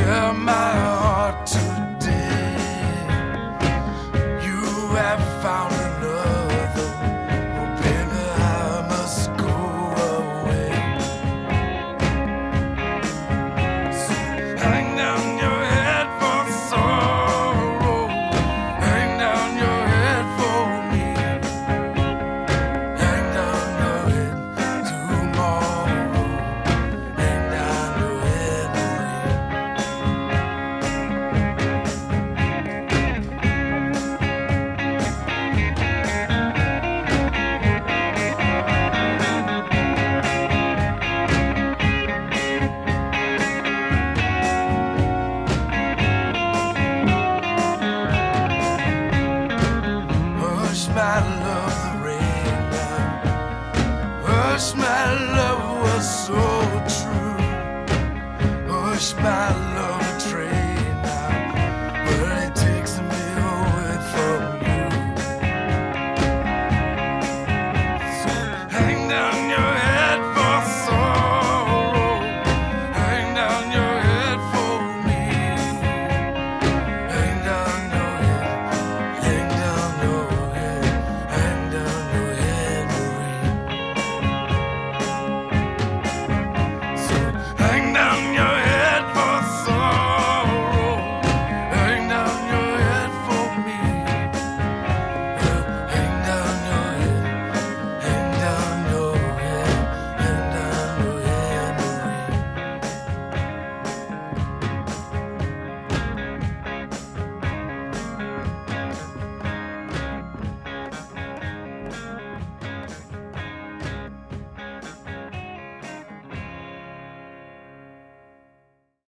tear my heart today. You have found another. Oh, baby, I must go away. So hang down your head for sorrow. Hang down your head for me. Hang down your head tomorrow. Hang down your head for me. Hush, my love, the rain now. Hush, my love was so true. Hush, my love.